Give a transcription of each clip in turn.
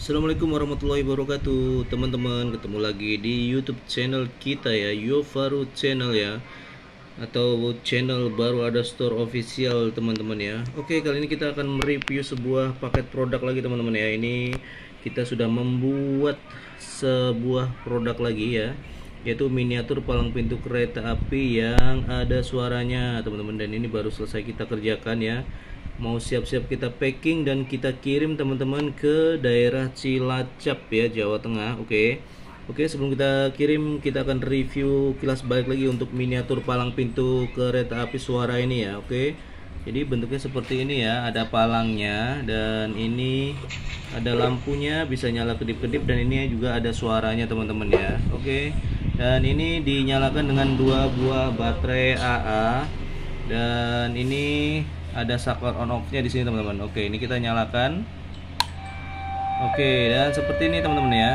Assalamualaikum warahmatullahi wabarakatuh, teman-teman. Ketemu lagi di YouTube channel kita ya, Yofaru Channel ya, atau channel baru ada store official, teman-teman ya. Oke, kali ini kita akan mereview sebuah paket produk lagi, teman-teman ya. Ini kita sudah membuat sebuah produk lagi ya, yaitu miniatur palang pintu kereta api yang ada suaranya, teman-teman. Dan ini baru selesai kita kerjakan ya, mau siap-siap kita packing dan kita kirim teman-teman ke daerah Cilacap ya, Jawa Tengah. Oke, sebelum kita kirim kita akan review kilas balik lagi untuk miniatur palang pintu kereta api suara ini ya. Oke, jadi bentuknya seperti ini ya, ada palangnya dan ini ada lampunya, bisa nyala kedip-kedip, dan ini juga ada suaranya teman-teman ya. Oke, dan ini dinyalakan dengan dua buah baterai AA, dan ini ada saklar on off nya di sini teman-teman. Oke, ini kita nyalakan. Oke, dan seperti ini teman-teman ya,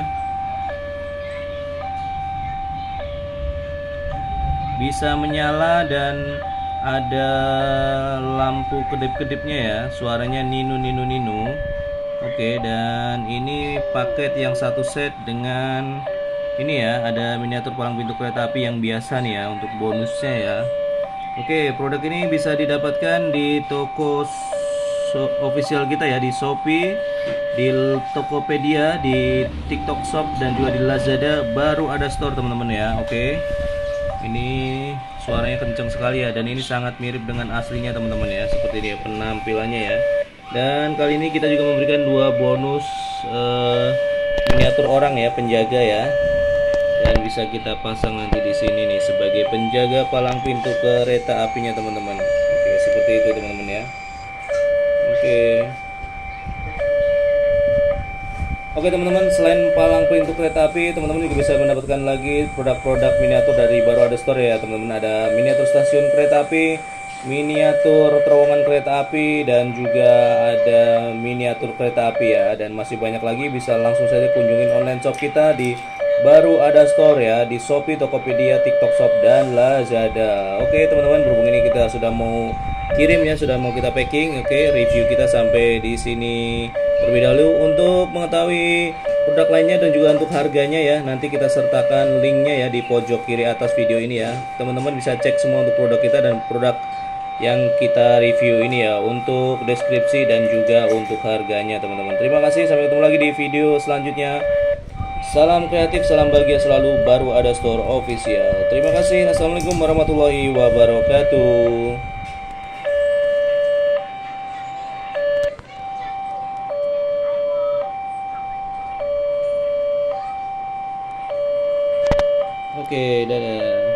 bisa menyala dan ada lampu kedip-kedipnya ya, suaranya ninu. Oke, dan ini paket yang satu set dengan ini ya, ada miniatur palang pintu kereta api yang biasa nih ya untuk bonusnya ya. Oke, produk ini bisa didapatkan di toko official kita ya, di Shopee, di Tokopedia, di TikTok Shop, dan juga di Lazada. Baru ada store teman-teman ya. Oke, ini suaranya kencang sekali ya, dan ini sangat mirip dengan aslinya teman-teman ya. Seperti ini ya penampilannya ya. Dan kali ini kita juga memberikan dua bonus miniatur orang ya, penjaga ya, dan bisa kita pasang nanti di sini nih sebagai penjaga palang pintu kereta apinya teman-teman. Oke, seperti itu teman-teman ya. Oke teman-teman, selain palang pintu kereta api, teman-teman juga bisa mendapatkan lagi produk-produk miniatur dari Baru Ada Store ya teman-teman. Ada miniatur stasiun kereta api, miniatur terowongan kereta api, dan juga ada miniatur kereta api ya, dan masih banyak lagi. Bisa langsung saja kunjungin online shop kita di Baru Ada Store ya, di Shopee, Tokopedia, TikTok Shop, dan Lazada. Oke teman-teman, berhubung ini kita sudah mau kirim ya, sudah mau kita packing. Oke, review kita sampai di sini terlebih dahulu. Untuk mengetahui produk lainnya dan juga untuk harganya ya, nanti kita sertakan linknya ya di pojok kiri atas video ini ya. Teman-teman bisa cek semua untuk produk kita dan produk yang kita review ini ya, untuk deskripsi dan juga untuk harganya teman-teman. Terima kasih, sampai ketemu lagi di video selanjutnya. Salam kreatif, salam bahagia selalu, Baru Ada Store Official. Terima kasih. Assalamualaikum warahmatullahi wabarakatuh. Oke, dadah.